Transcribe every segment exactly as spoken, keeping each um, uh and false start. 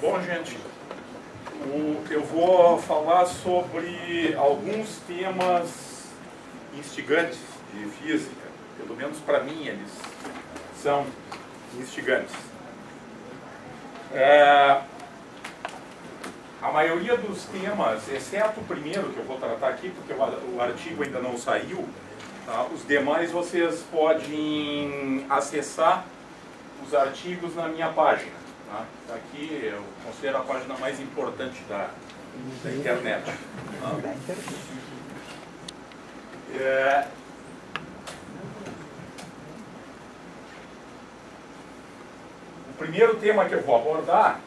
Bom, gente, o, eu vou falar sobre alguns temas instigantes de física. Pelo menos para mim eles são instigantes. É, a maioria dos temas, exceto o primeiro que eu vou tratar aqui, porque o, o artigo ainda não saiu, tá? Os demais vocês podem acessar os artigos na minha página. Tá? Aqui eu considero a página mais importante da, da internet. Tá? É, o primeiro tema que eu vou abordar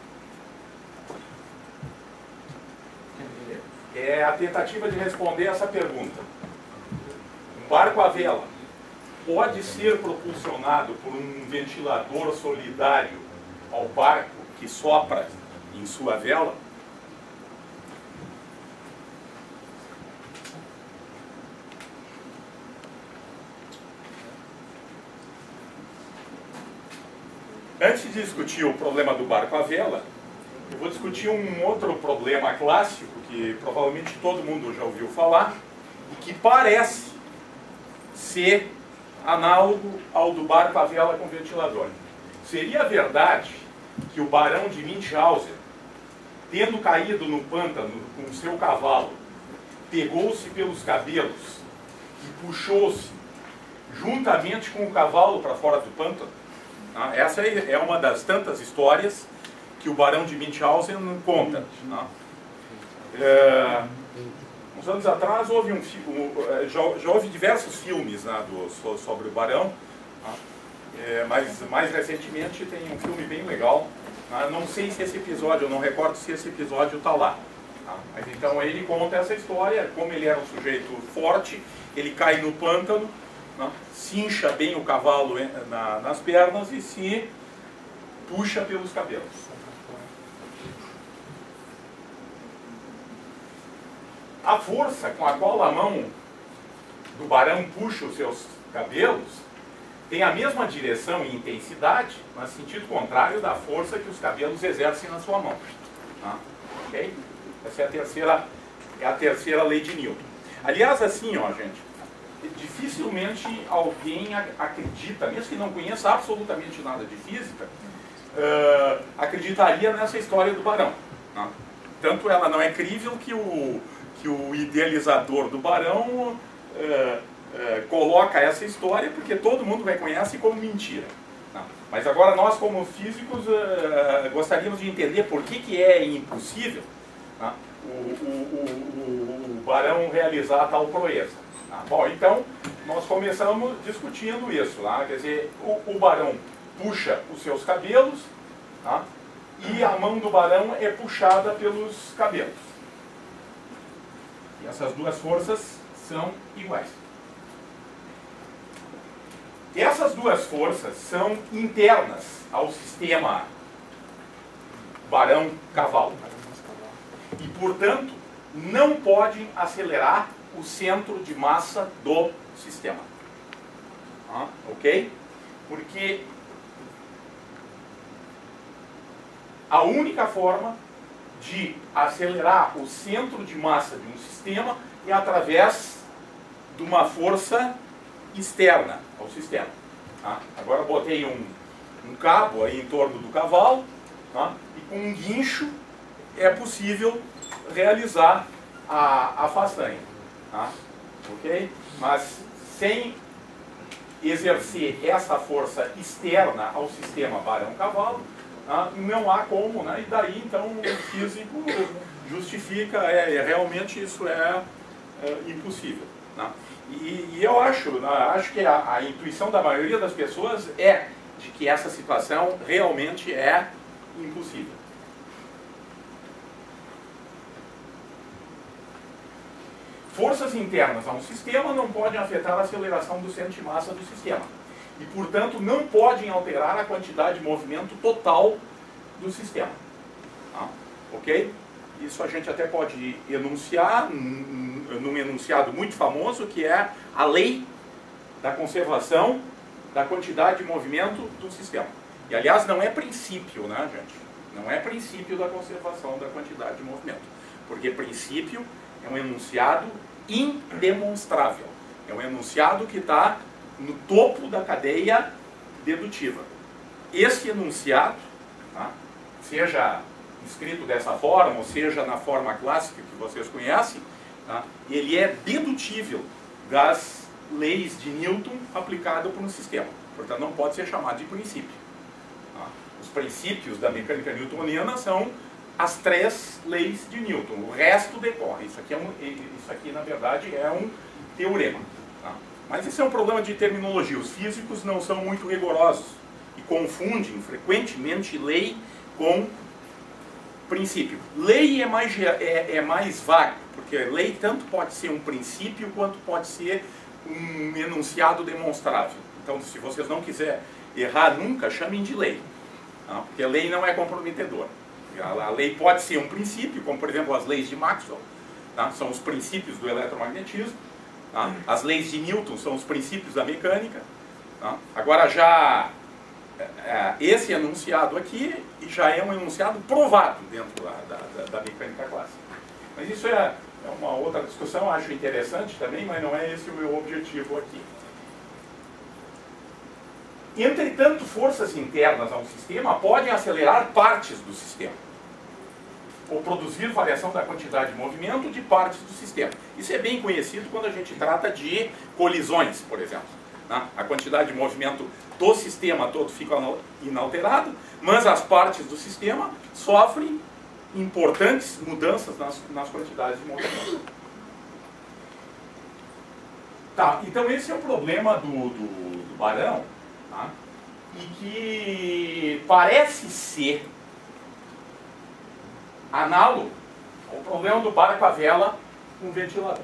é a tentativa de responder essa pergunta. Um barco à vela pode ser propulsionado por um ventilador solidário ao barco que sopra em sua vela? Antes de discutir o problema do barco à vela, eu vou discutir um outro problema clássico que provavelmente todo mundo já ouviu falar e que parece ser análogo ao do barco à vela com ventilador. Seria verdade que o barão de Münchhausen, tendo caído no pântano com o seu cavalo, pegou-se pelos cabelos e puxou-se juntamente com o cavalo para fora do pântano? Essa é uma das tantas histórias que o barão de Münchhausen conta. É, uns anos atrás houve um, já, já houve diversos filmes, né, do, sobre o barão. É, mas mais recentemente tem um filme bem legal. Né? Não sei se esse episódio, eu não recordo se esse episódio está lá. Tá? Mas então ele conta essa história, como ele era um sujeito forte, ele cai no pântano, né? Cincha bem o cavalo na, nas pernas e se puxa pelos cabelos. A força com a qual a mão do barão puxa os seus cabelos tem a mesma direção e intensidade, mas sentido contrário da força que os cabelos exercem na sua mão. Tá? Okay? Essa é a terceira, é a terceira lei de Newton. Aliás, assim, ó, gente, dificilmente alguém acredita, mesmo que não conheça absolutamente nada de física, uh, acreditaria nessa história do barão. Tá? Tanto ela não é crível que o, que o idealizador do barão uh, Uh, coloca essa história porque todo mundo reconhece como mentira. Tá? Mas agora nós, como físicos, uh, gostaríamos de entender por que, que é impossível, tá? o, o, o, o barão realizar tal proeza. Tá? Bom, então nós começamos discutindo isso. Tá? Quer dizer, o, o barão puxa os seus cabelos, tá? E a mão do barão é puxada pelos cabelos. E essas duas forças são iguais. Essas duas forças são internas ao sistema barão-cavalo. E, portanto, não podem acelerar o centro de massa do sistema. Ah, ok? Porque a única forma de acelerar o centro de massa de um sistema é através de uma força externa ao sistema. Tá? Agora eu botei um, um cabo aí em torno do cavalo, tá? E com um guincho é possível realizar a, a façanha. Tá? Ok? Mas sem exercer essa força externa ao sistema barão-cavalo, tá? Não há como, né? E daí então o físico justifica, é, é realmente isso é, é impossível. Tá? E, e eu acho, né, acho que a, a intuição da maioria das pessoas é de que essa situação realmente é impossível. Forças internas a um sistema não podem afetar a aceleração do centro de massa do sistema. E, portanto, não podem alterar a quantidade de movimento total do sistema. Tá? Ok? Isso a gente até pode enunciar num enunciado muito famoso, que é a lei da conservação da quantidade de movimento do sistema. E, aliás, não é princípio, né, gente? Não é princípio da conservação da quantidade de movimento. Porque princípio é um enunciado indemonstrável. É um enunciado que está no topo da cadeia dedutiva. Esse enunciado, tá, seja escrito dessa forma, ou seja na forma clássica que vocês conhecem, tá, ele é dedutível das leis de Newton aplicado por um sistema. Portanto, não pode ser chamado de princípio. Tá? Os princípios da mecânica newtoniana são as três leis de Newton. O resto decorre. Isso aqui, é um, isso aqui na verdade, é um teorema. Tá? Mas isso é um problema de terminologia. Os físicos não são muito rigorosos e confundem frequentemente lei com princípio. Lei é mais, é, é mais vago, porque lei tanto pode ser um princípio quanto pode ser um enunciado demonstrável. Então, se vocês não quiserem errar nunca, chamem de lei, tá? Porque a lei não é comprometedora. A lei pode ser um princípio, como por exemplo as leis de Maxwell, tá? São os princípios do eletromagnetismo. Tá? As leis de Newton são os princípios da mecânica. Tá? Agora já é, esse enunciado aqui já é um enunciado provado dentro da, da, da mecânica clássica. Mas isso é, é uma outra discussão, acho interessante também, mas não é esse o meu objetivo aqui. Entretanto, forças internas a um sistema podem acelerar partes do sistema, ou produzir variação da quantidade de movimento de partes do sistema. Isso é bem conhecido quando a gente trata de colisões, por exemplo. Né? A quantidade de movimento do sistema todo fica inalterado, mas as partes do sistema sofrem importantes mudanças nas, nas quantidades de movimento. Tá, então esse é o problema do, do, do Barão, tá? E que parece ser análogo ao problema do barco à vela com ventilador.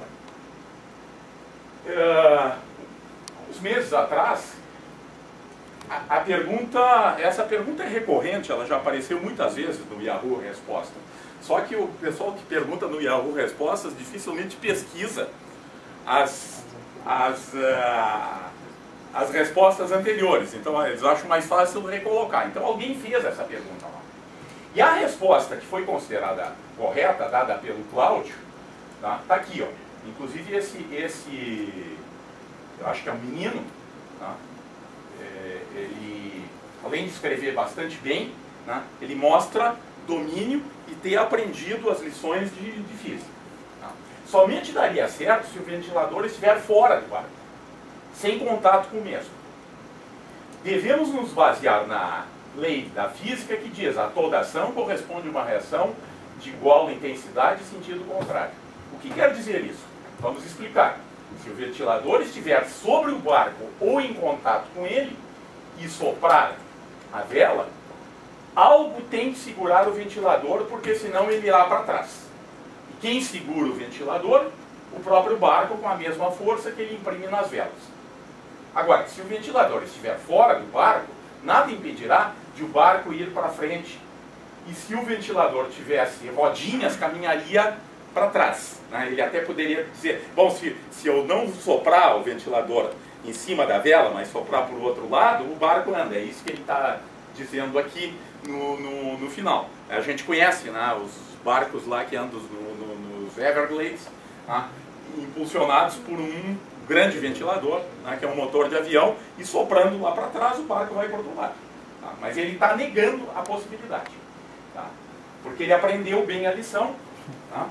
Uh, uns meses atrás, a, a pergunta, essa pergunta é recorrente, ela já apareceu muitas vezes no Yahoo Resposta. Só que o pessoal que pergunta no Yahoo Respostas dificilmente pesquisa as, as, uh, as respostas anteriores. Então eles acham mais fácil recolocar. Então alguém fez essa pergunta lá. E a resposta que foi considerada correta, dada pelo Cláudio, tá, tá aqui, ó. Inclusive esse, esse, eu acho que é um menino, tá? É, ele, além de escrever bastante bem, né, ele mostra domínio e ter aprendido as lições de, de física. Tá? Somente daria certo se o ventilador estiver fora do barco, sem contato com o mesmo. Devemos nos basear na lei da física que diz a toda ação corresponde a uma reação de igual intensidade e sentido contrário. O que quer dizer isso? Vamos explicar. Se o ventilador estiver sobre o barco ou em contato com ele e soprar a vela, algo tem que segurar o ventilador, porque senão ele irá para trás. E quem segura o ventilador? O próprio barco, com a mesma força que ele imprime nas velas. Agora, se o ventilador estiver fora do barco, nada impedirá de o barco ir para frente. E se o ventilador tivesse rodinhas, caminharia para trás. Né? Ele até poderia dizer, bom, se, se eu não soprar o ventilador em cima da vela, mas soprar para o outro lado, o barco anda. É isso que ele está dizendo aqui no, no, no final. A gente conhece, né, os barcos lá que andam no, no, nos Everglades, né, impulsionados por um grande ventilador, né, que é um motor de avião, e soprando lá para trás, o barco vai para o outro lado. Tá? Mas ele está negando a possibilidade. Tá? Porque ele aprendeu bem a lição. Tá?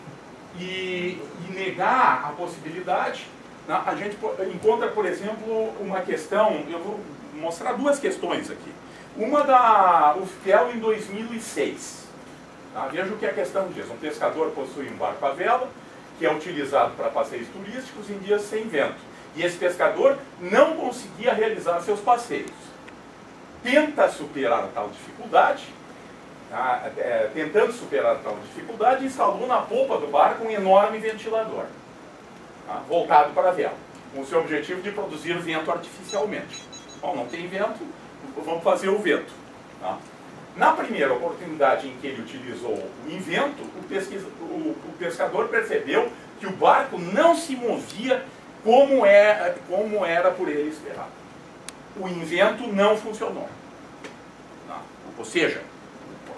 E, e negar a possibilidade, né, a gente encontra, por exemplo, uma questão, eu vou mostrar duas questões aqui. Uma da U F P E L em dois mil e seis. Tá? Veja o que a questão diz. Um pescador possui um barco à vela, que é utilizado para passeios turísticos em dias sem vento. E esse pescador não conseguia realizar seus passeios. Tenta superar tal dificuldade, tá? é, tentando superar tal dificuldade, instalou na polpa do barco um enorme ventilador, tá? Voltado para a vela, com o seu objetivo de produzir vento artificialmente. Bom, não tem vento, vamos fazer o vento. Tá? Na primeira oportunidade em que ele utilizou o invento, o, pesquisa, o, o pescador percebeu que o barco não se movia como, é, como era por ele esperado. O invento não funcionou. Não. Ou seja,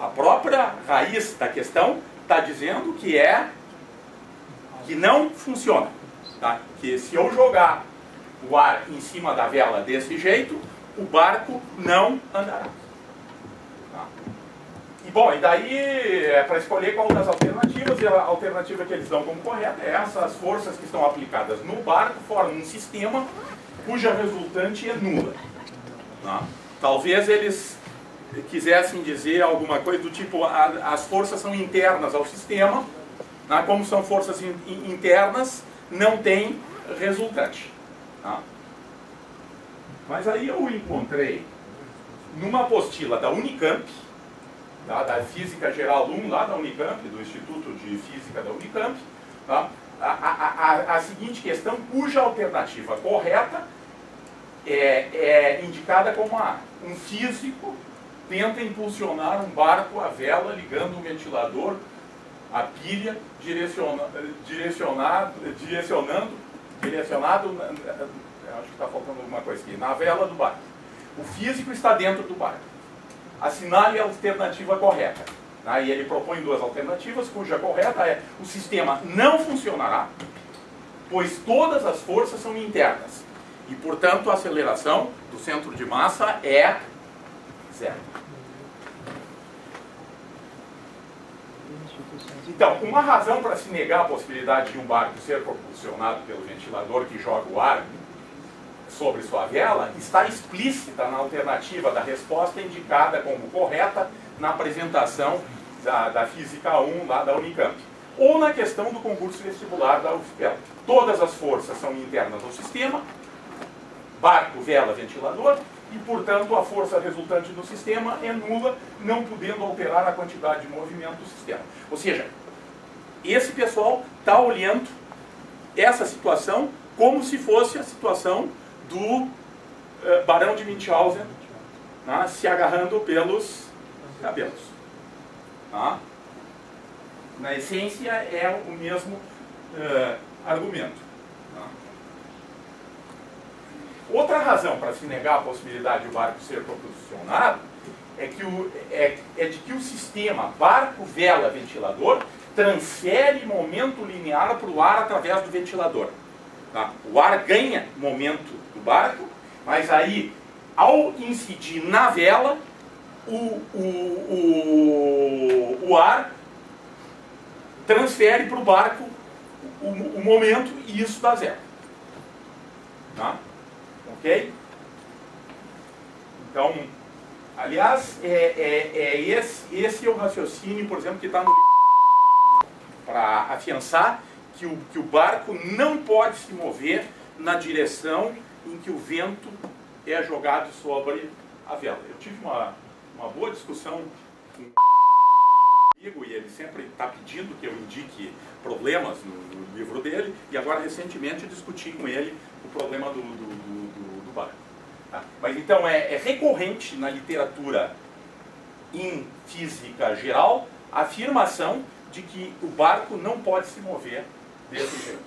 a própria raiz da questão está dizendo que é que não funciona. Tá? Que se eu jogar o ar em cima da vela desse jeito, o barco não andará. Tá? E bom, e daí é para escolher qual das alternativas, e a alternativa que eles dão como correta é essa: as forças que estão aplicadas no barco formam um sistema cuja resultante é nula. Tá? Talvez eles quisessem dizer alguma coisa do tipo: a, as forças são internas ao sistema, tá? Como são forças in, in, internas, não tem resultante. Tá? Mas aí eu encontrei numa apostila da Unicamp, tá? Da Física Geral um, lá da Unicamp, do Instituto de Física da Unicamp, tá? a, a, a, a seguinte questão, cuja alternativa correta é, é indicada como a um físico tenta impulsionar um barco à vela ligando um ventilador à pilha direciona, direcionado, direcionando, direcionado, acho que está faltando alguma coisa aqui, na vela do barco. O físico está dentro do barco. Assinale a alternativa correta. Aí ele propõe duas alternativas, cuja correta é: o sistema não funcionará, pois todas as forças são internas. E, portanto, a aceleração do centro de massa é zero. Então, uma razão para se negar a possibilidade de um barco ser propulsionado pelo ventilador que joga o ar sobre sua vela está explícita na alternativa da resposta indicada como correta na apresentação da, da Física um lá da Unicamp, ou na questão do concurso vestibular da U F P E L. Todas as forças são internas ao sistema, barco, vela, ventilador, e, portanto, a força resultante do sistema é nula, não podendo alterar a quantidade de movimento do sistema. Ou seja, esse pessoal está olhando essa situação como se fosse a situação do uh, Barão de Münchhausen, né, se agarrando pelos cabelos. Tá? Na essência, é o mesmo uh, argumento. Tá? Outra razão para se negar a possibilidade de o barco ser propulsionado é, que o, é, é de que o sistema barco-vela-ventilador transfere momento linear para o ar através do ventilador. Tá? O ar ganha momento do barco, mas aí, ao incidir na vela, o, o, o, o ar transfere para o barco o, o momento, e isso dá zero. Tá? Ok? Então, aliás, é, é, é esse, esse é o raciocínio, por exemplo, que está no para afiançar que o, que o barco não pode se mover na direção em que o vento é jogado sobre a vela. Eu tive uma, uma boa discussão com o amigo, e ele sempre está pedindo que eu indique problemas no, no livro dele, e agora recentemente discuti com ele o problema do, do, do, do barco. Tá? Mas então é, é recorrente na literatura em física geral a afirmação de que o barco não pode se mover desse jeito.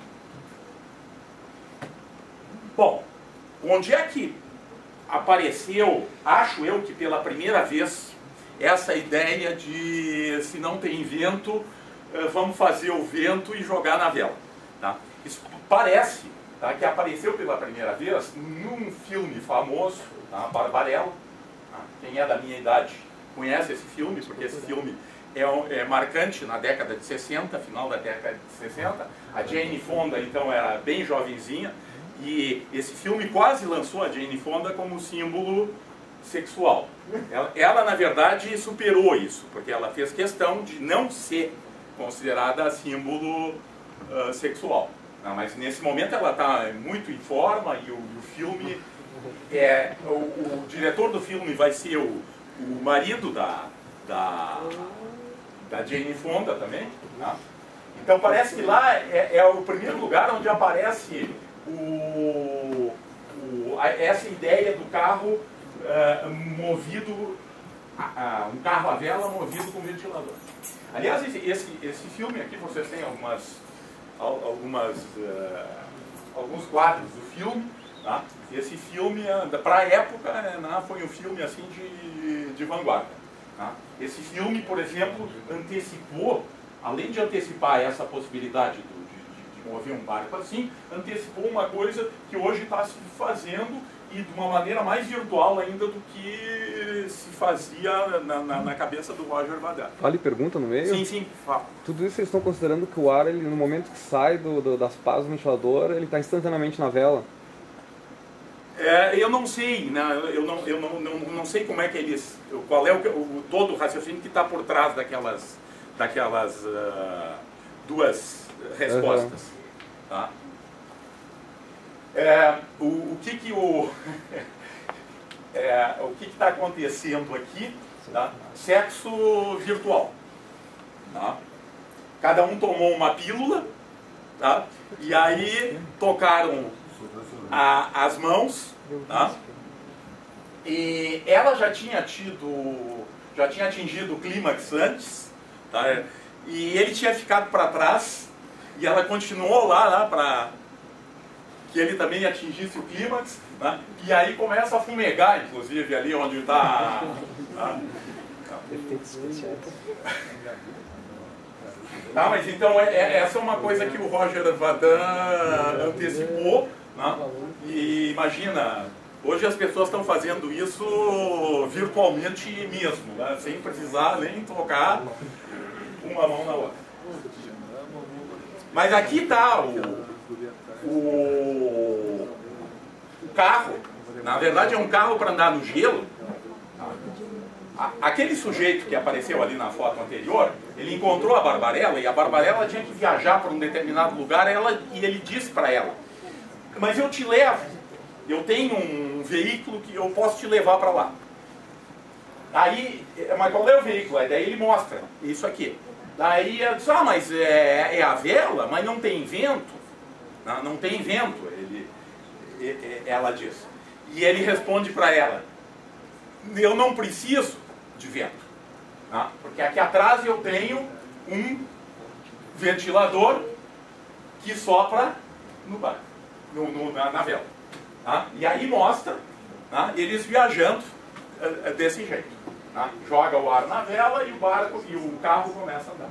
Bom, onde é que apareceu, acho eu que pela primeira vez, essa ideia de se não tem vento, vamos fazer o vento e jogar na vela? Tá? Isso parece, tá, que apareceu pela primeira vez num filme famoso, tá, Barbarella. Tá? Quem é da minha idade conhece esse filme, porque esse filme É, um, é marcante na década de sessenta, final da década de sessenta. A Jane Fonda, então, era bem jovenzinha, e esse filme quase lançou a Jane Fonda como símbolo sexual. Ela, ela, na verdade, superou isso, porque ela fez questão de não ser considerada símbolo uh, sexual. Não, mas nesse momento ela está muito em forma, e o, o filme, é, o, o diretor do filme vai ser o, o marido da... da da Jane Fonda também. Tá? Então parece que lá é, é o primeiro lugar onde aparece o, o, a, essa ideia do carro uh, movido, a, a, um carro à vela movido com ventilador. Aliás, esse, esse filme aqui, vocês têm algumas, algumas, uh, alguns quadros do filme. Tá? Esse filme, para a época, né, foi um filme assim de, de vanguarda. Tá? Esse filme, por exemplo, antecipou, além de antecipar essa possibilidade do, de, de mover um barco assim, antecipou uma coisa que hoje está se fazendo e de uma maneira mais virtual ainda do que se fazia na, na, na cabeça do Roger Vadan. Vale pergunta no meio? Sim, sim, fala. Tudo isso vocês estão considerando que o ar, ele, no momento que sai do, do, das pás do ventilador, ele está instantaneamente na vela? É, eu não sei, né? eu, não, eu não, não, não sei como é que eles, qual é o, o todo o raciocínio que está por trás daquelas, daquelas uh, duas respostas. Uhum. Tá? É, o, o que que o é, o que está acontecendo aqui? Tá? Sexo virtual. Tá? Cada um tomou uma pílula, tá? E aí tocaram a, as mãos, tá? E ela já tinha tido, já tinha atingido o clímax antes, tá? E ele tinha ficado para trás e ela continuou lá, lá para que ele também atingisse o clímax, né? E aí começa a fumegar, inclusive, ali onde está... Tá? Tá, mas então é, é, essa é uma coisa que o Roger Vadan antecipou, né? E imagina, hoje as pessoas estão fazendo isso virtualmente mesmo, né? Sem precisar nem tocar uma mão na outra. Mas aqui está o... O, o carro, na verdade é um carro para andar no gelo. Aquele sujeito que apareceu ali na foto anterior, ele encontrou a Barbarella e a Barbarella tinha que viajar para um determinado lugar ela, e ele disse para ela: mas eu te levo, eu tenho um veículo que eu posso te levar para lá. Aí, mas qual é o veículo? Aí daí ele mostra isso aqui. Daí ela diz: ah, mas é, é a vela, mas não tem vento. Não, não tem vento, ele, ela diz. E ele responde para ela: eu não preciso de vento, tá? Porque aqui atrás eu tenho um ventilador que sopra no barco, no, no, na, na vela. Tá? E aí mostra, tá, eles viajando uh, desse jeito. Tá? Joga o ar na vela e o barco e o carro começa a andar.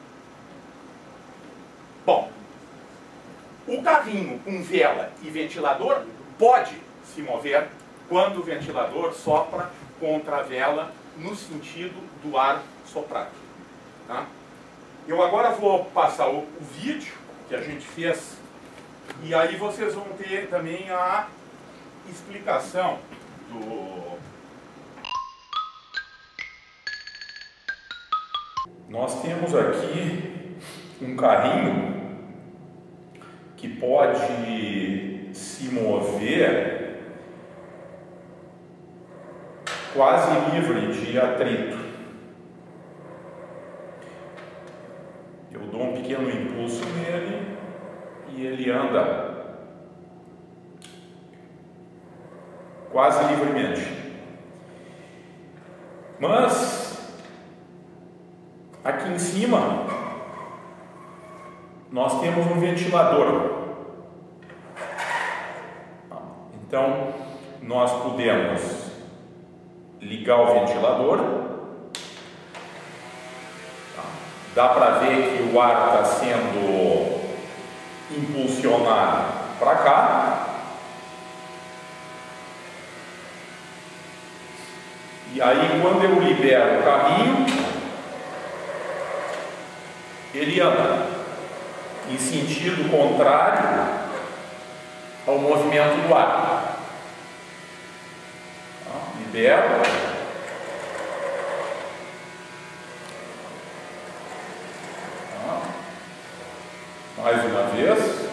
Bom, o carrinho com vela e ventilador pode se mover quando o ventilador sopra contra a vela no sentido do ar soprado. Tá? Eu agora vou passar o, o vídeo que a gente fez e aí vocês vão ter também a explicação do... Nós temos aqui um carrinho que pode se mover quase livre de atrito. Eu dou um pequeno impulso nele e ele anda quase livremente. Mas aqui em cima nós temos um ventilador. Então, nós podemos ligar o ventilador. Dá para ver que o ar está sendo impulsionado para cá. E aí, quando eu libero o carrinho, ele anda em sentido contrário ao movimento do ar. Libero. Mais uma vez.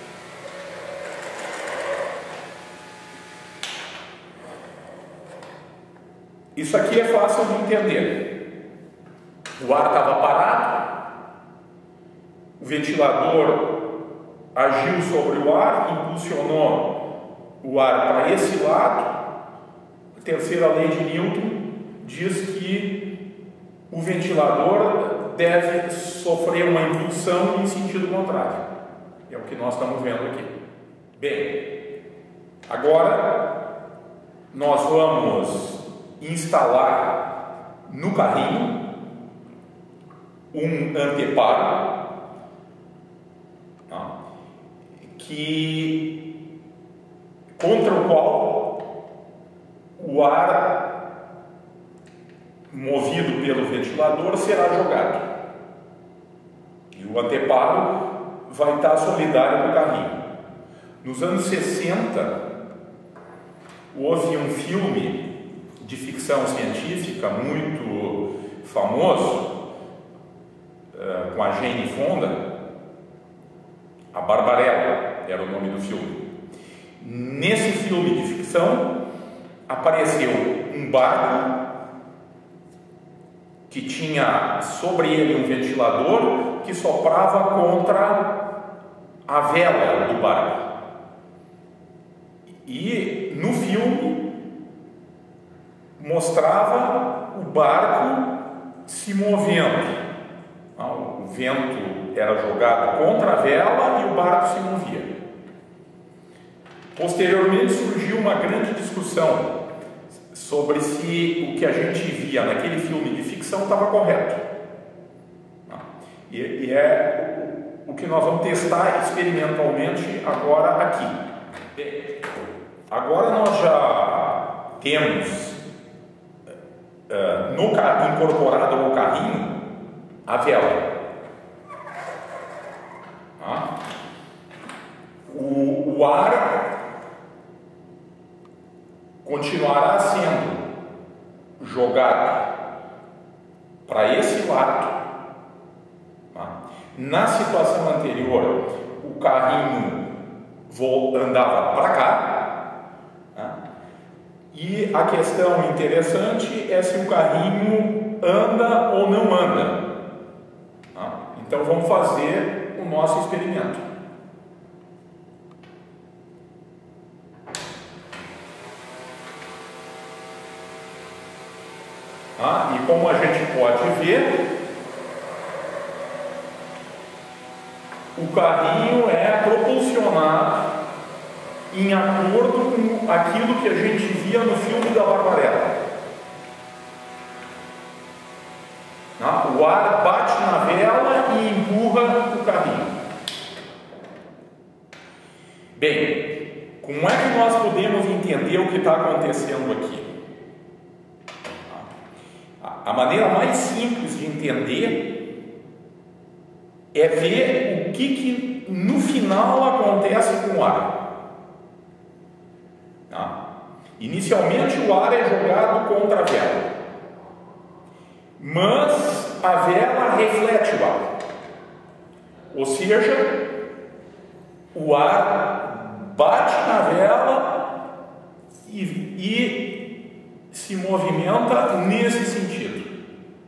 Isso aqui é fácil de entender. O ar estava parado, o ventilador agiu sobre o ar, impulsionou o ar para esse lado. A terceira lei de Newton diz que o ventilador deve sofrer uma impulsão em sentido contrário. É o que nós estamos vendo aqui. Bem, agora nós vamos instalar no carrinho um anteparo, tá? que, contra o qual o ar movido pelo ventilador será jogado. E o anteparo vai estar solidário no carrinho. Nos anos sessenta, houve um filme de ficção científica muito famoso, uh, com a Jane Fonda, A Barbarella era o nome do filme. Nesse filme de ficção, apareceu um barco que tinha sobre ele um ventilador que soprava contra a vela do barco. E no filme mostrava o barco se movendo. O vento era jogado contra a vela e o barco se movia. Posteriormente surgiu uma grande discussão sobre se o que a gente via naquele filme de ficção estava correto. E, e é o que nós vamos testar experimentalmente agora aqui. Agora nós já temos uh, no, incorporado ao carrinho a vela. Tá? O, o ar continuará sendo jogado para esse lado. Tá? Na situação anterior, o carrinho andava para cá. E a questão interessante é se o carrinho anda ou não anda. Então vamos fazer o nosso experimento. Ah, e como a gente pode ver, o carrinho é propulsionado em acordo com aquilo que a gente via no filme da Barbarella. O ar bate na vela e empurra o carrinho. Bem, como é que nós podemos entender o que está acontecendo aqui? A maneira mais simples de entender é ver o que, que no final acontece com o ar. Inicialmente o ar é jogado contra a vela, mas a vela reflete o ar, ou seja, o ar bate na vela e, e se movimenta nesse sentido.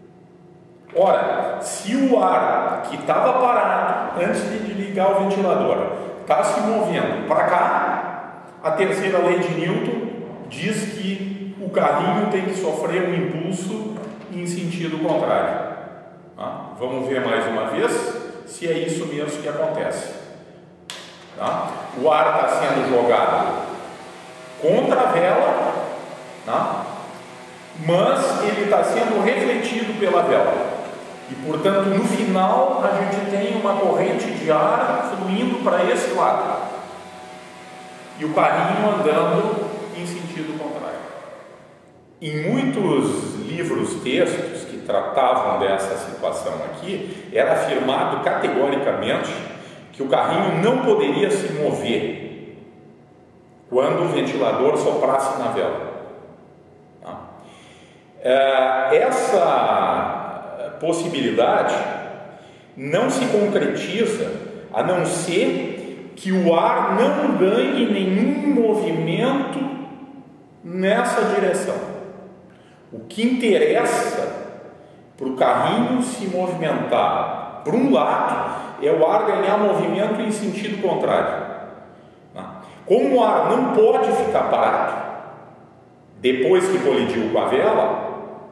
Ora, se o ar que estava parado antes de ligar o ventilador está se movendo para cá, a terceira lei de Newton diz que o carrinho tem que sofrer um impulso em sentido contrário. Tá? Vamos ver mais uma vez se é isso mesmo que acontece. Tá? O ar está sendo jogado contra a vela, tá? Mas ele está sendo refletido pela vela. E, portanto, no final, a gente tem uma corrente de ar fluindo para esse lado. E o carrinho andando em sentido contrário. Em muitos livros, textos que tratavam dessa situação aqui, era afirmado categoricamente que o carrinho não poderia se mover quando o ventilador soprasse na vela. Essa possibilidade não se concretiza a não ser que o ar não ganhe nenhum movimento nessa direção. O que interessa para o carrinho se movimentar para um lado é o ar ganhar movimento em sentido contrário. Como o ar não pode ficar parado depois que colidiu com a vela,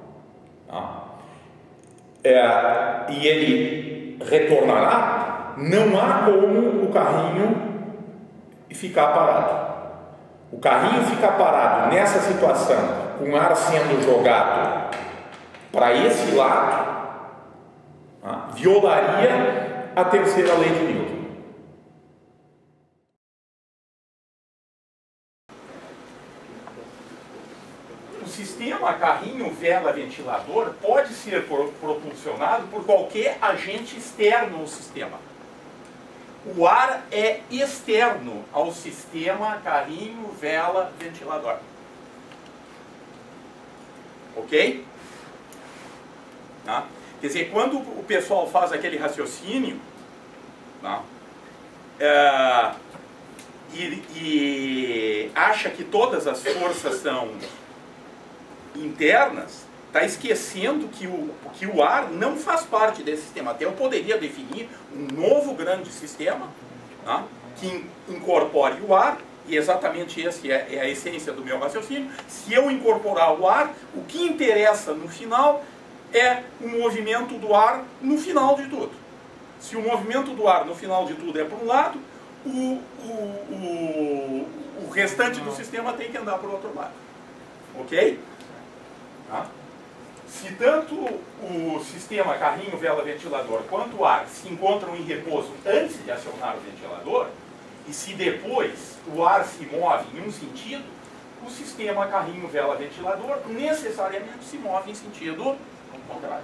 é, e ele retornará, não há como o carrinho ficar parado. O carrinho ficar parado nessa situação, com o ar sendo jogado para esse lado, tá, violaria a terceira lei de Newton. O sistema carrinho, vela, ventilador pode ser propulsionado por qualquer agente externo ao sistema. O ar é externo ao sistema carrinho, vela, ventilador. Ok? Tá? Quer dizer, quando o pessoal faz aquele raciocínio, tá, é, e, e acha que todas as forças são internas, está esquecendo que o, que o ar não faz parte desse sistema. Até eu poderia definir um novo grande sistema, tá, que incorpore o ar, e exatamente essa é, é a essência do meu raciocínio. Se eu incorporar o ar, o que interessa no final é o movimento do ar no final de tudo. Se o movimento do ar no final de tudo é para um lado, o, o, o, o restante do sistema tem que andar para o outro lado. Ok? Tá? Se tanto o sistema carrinho, vela, ventilador quanto o ar se encontram em repouso antes de acionar o ventilador, e se depois o ar se move em um sentido, o sistema carrinho, vela, ventilador necessariamente se move em sentido contrário.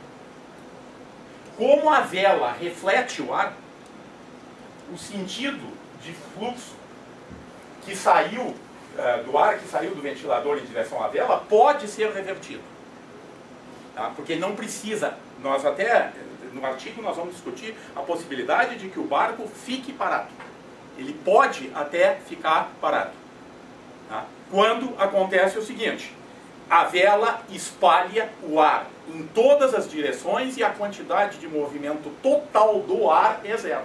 Como a vela reflete o ar, o sentido de fluxo que saiu uh, do ar, que saiu do ventilador em direção à vela, pode ser revertido. Tá? Porque não precisa, nós até, no artigo nós vamos discutir a possibilidade de que o barco fique parado. Ele pode até ficar parado. Tá? Quando acontece o seguinte, a vela espalha o ar em todas as direções e a quantidade de movimento total do ar é zero.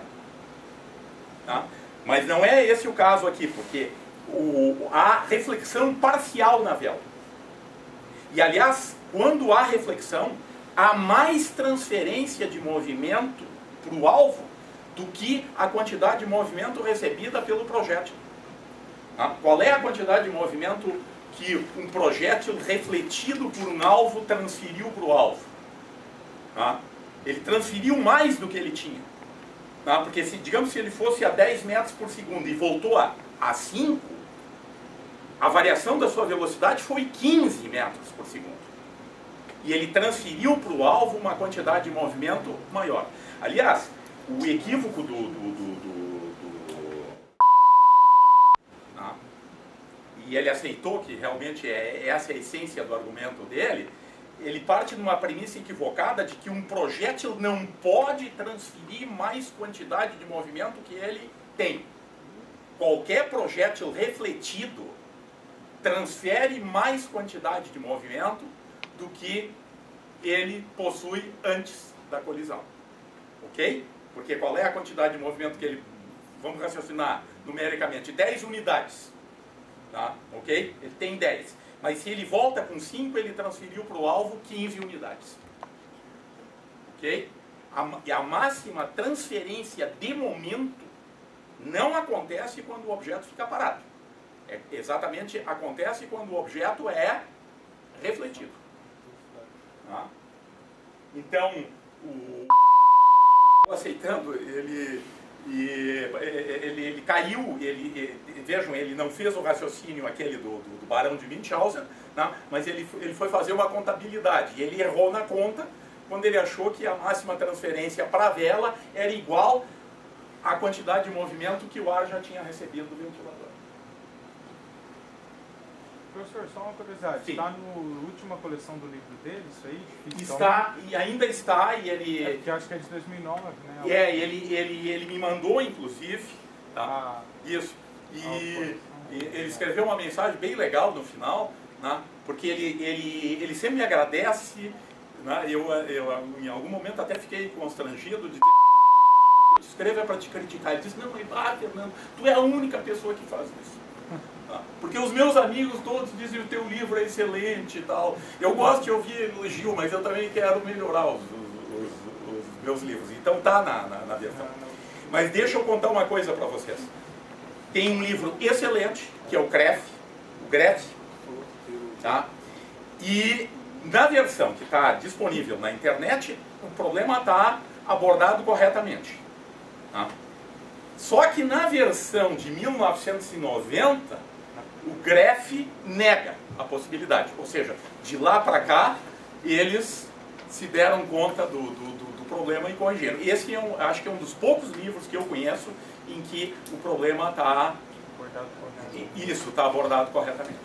Tá? Mas não é esse o caso aqui, porque o, há reflexão parcial na vela. E aliás, quando há reflexão, há mais transferência de movimento para o alvo do que a quantidade de movimento recebida pelo projétil. Tá? Qual é a quantidade de movimento que um projétil refletido por um alvo transferiu para o alvo? Tá? Ele transferiu mais do que ele tinha. Tá? Porque, se, digamos, se ele fosse a dez metros por segundo e voltou a, a cinco, a variação da sua velocidade foi quinze metros por segundo. E ele transferiu para o alvo uma quantidade de movimento maior. Aliás, o equívoco do... do, do, do, do tá? E ele aceitou que realmente é essa é a essência do argumento dele. Ele parte de uma premissa equivocada de que um projétil não pode transferir mais quantidade de movimento que ele tem. Qualquer projétil refletido transfere mais quantidade de movimento do que ele possui antes da colisão. Ok? Porque qual é a quantidade de movimento que ele... Vamos raciocinar numericamente. dez unidades. Tá? Ok? Ele tem dez. Mas se ele volta com cinco, ele transferiu para o alvo quinze unidades. Ok? A, e a máxima transferência de momento não acontece quando o objeto fica parado. É, exatamente acontece quando o objeto é refletido. Tá? Então, o aceitando, ele, ele, ele caiu, ele, ele, vejam, ele não fez o raciocínio aquele do, do, do Barão de Münchhausen, né? Mas ele, ele foi fazer uma contabilidade, e ele errou na conta quando ele achou que a máxima transferência para a vela era igual à quantidade de movimento que o ar já tinha recebido do ventilador. Professor, só uma curiosidade, Sim. Está na última coleção do livro dele, isso aí? Ficção? Está, e ainda está, e ele... É, que eu acho que é de dois mil e nove, né? É, ele, ele, ele me mandou, inclusive, tá? Ah. Isso, e, Ah, e ele escreveu uma mensagem bem legal no final, né? Porque ele, ele, ele sempre me agradece, né? eu, eu em algum momento até fiquei constrangido de escreva para te criticar. Ele disse, não, ah, Fernando, tu é a única pessoa que faz isso. Porque os meus amigos todos dizem que o teu livro é excelente e tal. Eu gosto de ouvir elogio, mas eu também quero melhorar os, os, os, os meus livros. Então tá na, na, na versão. Mas deixa eu contar uma coisa para vocês. Tem um livro excelente, que é o Gref, o Gref, tá? E na versão que está disponível na internet, o problema está abordado corretamente. Tá? Só que na versão de mil novecentos e noventa, o Greff nega a possibilidade. Ou seja, de lá para cá, eles se deram conta do, do, do, do problema e corrigiram. Esse é um, acho que é um dos poucos livros que eu conheço em que o problema está... Isso, está abordado corretamente.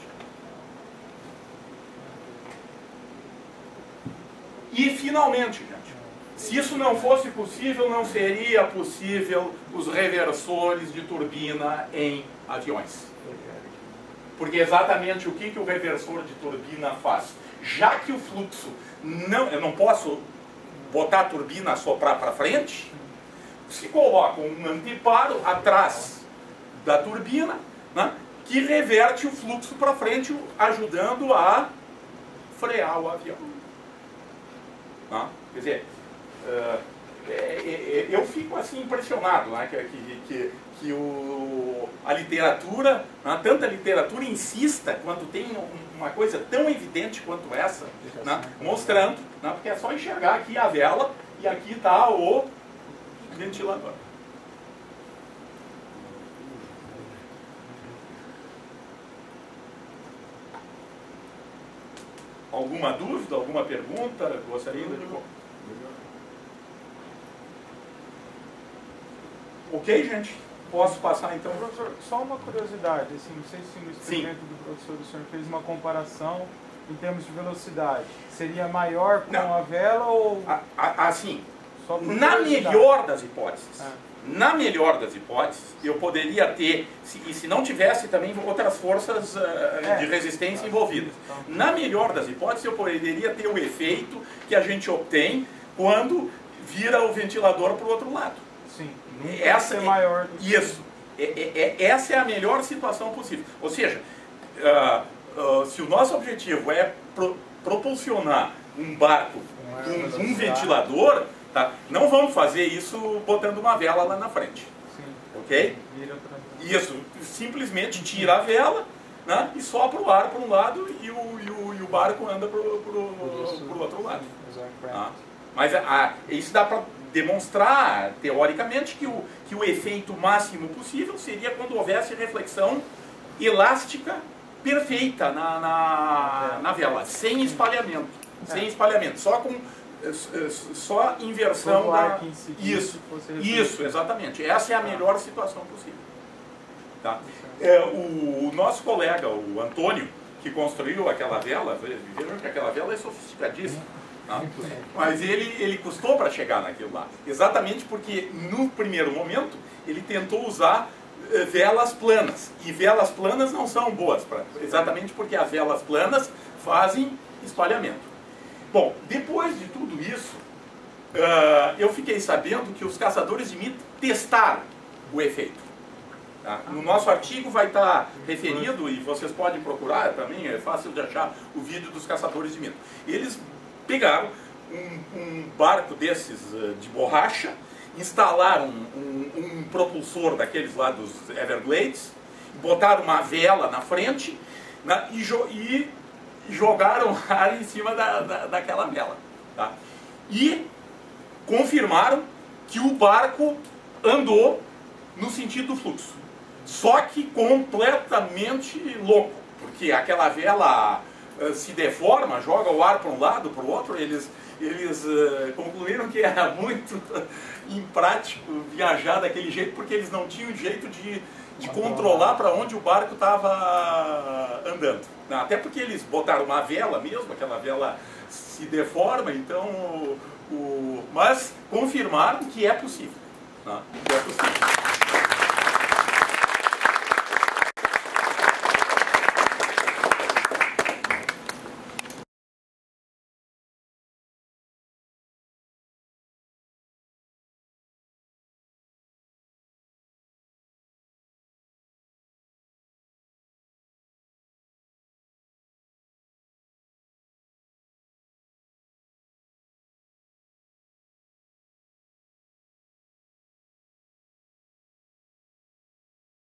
E, finalmente, gente, se isso não fosse possível, não seria possível os reversores de turbina em aviões. Porque exatamente o que, que o reversor de turbina faz? Já que o fluxo, não, eu não posso botar a turbina a soprar para frente, se coloca um anteparo atrás da turbina, né, que reverte o fluxo para frente, ajudando a frear o avião. Né? Quer dizer, uh, é, é, eu fico assim impressionado, né, que, que, que, que o, a literatura, né, tanta literatura insista quando tem uma coisa tão evidente quanto essa, né, mostrando, né, porque é só enxergar aqui a vela e aqui está o ventilador. Alguma dúvida, alguma pergunta? Gostaria de... Ok, gente? Posso passar então? Professor, só uma curiosidade, assim, não sei se no experimento Sim. do professor o senhor fez uma comparação em termos de velocidade. Seria maior com não. a vela ou... Assim, na melhor das hipóteses, ah. na melhor das hipóteses, eu poderia ter, se, e se não tivesse também outras forças uh, é. de resistência envolvidas. Na melhor das hipóteses, eu poderia ter o efeito que a gente obtém quando vira o ventilador para o outro lado. Sim. Essa é maior do que isso. É, é, é, essa é a melhor situação possível. Ou seja, uh, uh, se o nosso objetivo é pro, propulsionar um barco com um, um ventilador, tá? Não vamos fazer isso botando uma vela lá na frente. Sim. Ok? Isso. Simplesmente tira a vela, né, e sopra o ar para um lado e o, e o, e o barco anda para o outro lado. Tá? Mas a, isso dá para demonstrar, teoricamente, que o, que o efeito máximo possível seria quando houvesse reflexão elástica perfeita na, na, na vela, sem espalhamento. É. Sem espalhamento, só com só inversão da... Isso, isso, exatamente. Essa é a melhor situação possível. Tá? É, o, o nosso colega, o Antônio, que construiu aquela vela, vejam que aquela vela é sofisticadíssima. Tá? Mas ele, ele custou para chegar naquilo lá. Exatamente porque, no primeiro momento, ele tentou usar eh, velas planas. E velas planas não são boas, pra, exatamente porque as velas planas fazem espalhamento. Bom, depois de tudo isso, uh, eu fiquei sabendo que os caçadores de mito testaram o efeito. Tá? No nosso artigo vai estar referido, e vocês podem procurar também, é fácil de achar o vídeo dos caçadores de mito. Eles pegaram um, um barco desses uh, de borracha, instalaram um, um, um propulsor daqueles lá dos Everglades, botaram uma vela na frente, né, e, jo e jogaram ar em cima da, da, daquela vela. Tá? E confirmaram que o barco andou no sentido do fluxo. Só que completamente louco, porque aquela vela uh, se deforma, joga o ar para um lado, para o outro. Eles, eles uh, concluíram que era muito imprático viajar daquele jeito, porque eles não tinham jeito de, de controlar para onde o barco estava andando. Até porque eles botaram uma vela mesmo, aquela vela se deforma, então... O, o, mas confirmaram que é possível. Né? Que é possível.